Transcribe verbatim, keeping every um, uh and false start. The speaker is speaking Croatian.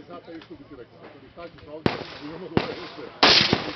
sata išlo bi ti rekao. Ako bi staći ovdje, imamo dole sve.